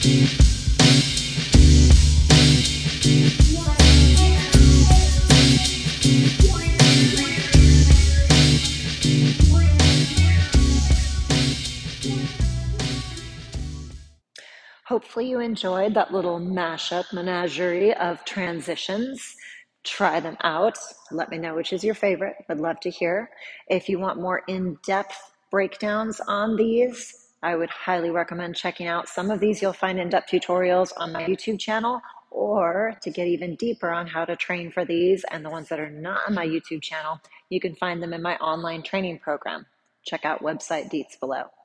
Hopefully you enjoyed that little mashup menagerie of transitions. Try them out. Let me know which is your favorite. I'd love to hear. If you want more in-depth breakdowns on these, I would highly recommend checking out some of these. You'll find in-depth tutorials on my YouTube channel, or to get even deeper on how to train for these and the ones that are not on my YouTube channel, you can find them in my online training program. Check out website deets below.